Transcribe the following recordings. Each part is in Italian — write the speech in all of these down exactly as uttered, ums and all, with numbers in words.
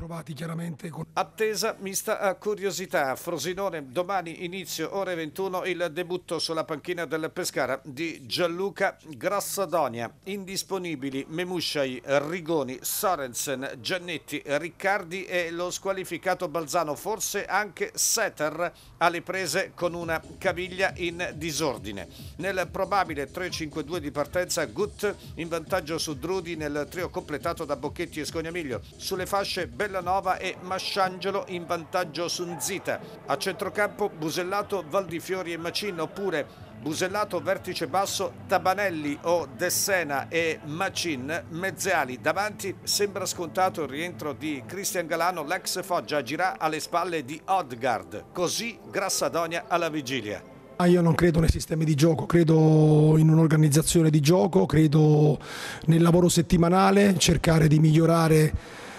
trovati chiaramente con... Attesa mista a curiosità. Frosinone, domani inizio ore ventuno il debutto sulla panchina del Pescara di Gianluca Grassadonia. Indisponibili Memusciai, Rigoni, Sorensen, Giannetti, Riccardi e lo squalificato Balzano, forse anche Setter alle prese con una caviglia in disordine. Nel probabile tre cinque due di partenza, Gut in vantaggio su Drudi nel trio completato da Bocchetti e Scognamiglio. Sulle fasce Bellanova e Masciangelo in vantaggio su Nzita. A centrocampo Busellato, Valdifiori e Macin, oppure Busellato vertice basso, Tabanelli o Dessena e Macin mezzeali. Davanti sembra scontato il rientro di Cristian Galano, l'ex Foggia agirà alle spalle di Odgaard. Così Grassadonia alla vigilia. Ah, io non credo nei sistemi di gioco, credo in un'organizzazione di gioco, credo nel lavoro settimanale, cercare di migliorare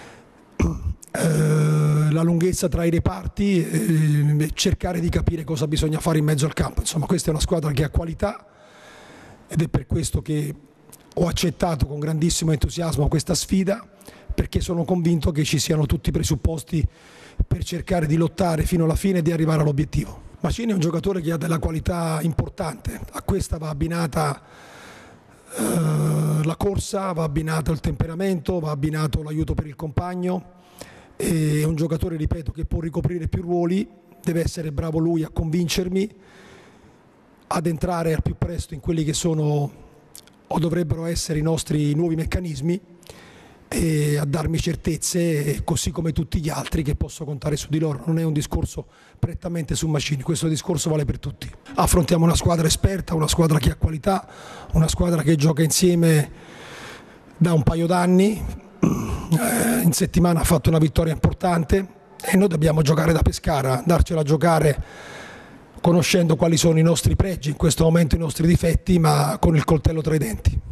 eh, la lunghezza tra i reparti, eh, cercare di capire cosa bisogna fare in mezzo al campo. Insomma, questa è una squadra che ha qualità ed è per questo che ho accettato con grandissimo entusiasmo questa sfida, perché sono convinto che ci siano tutti i presupposti per cercare di lottare fino alla fine e di arrivare all'obiettivo. Macin è un giocatore che ha della qualità importante, a questa va abbinata eh, la corsa, va abbinato il temperamento, va abbinato l'aiuto per il compagno. È un giocatore, ripeto, che può ricoprire più ruoli, deve essere bravo lui a convincermi, ad entrare al più presto in quelli che sono o dovrebbero essere i nostri nuovi meccanismi e a darmi certezze, così come tutti gli altri, che posso contare su di loro. Non è un discorso prettamente su Macin, questo discorso vale per tutti. Affrontiamo una squadra esperta, una squadra che ha qualità, una squadra che gioca insieme da un paio d'anni, in settimana ha fatto una vittoria importante e noi dobbiamo giocare da Pescara, darcela a giocare conoscendo quali sono i nostri pregi, in questo momento i nostri difetti, ma con il coltello tra i denti.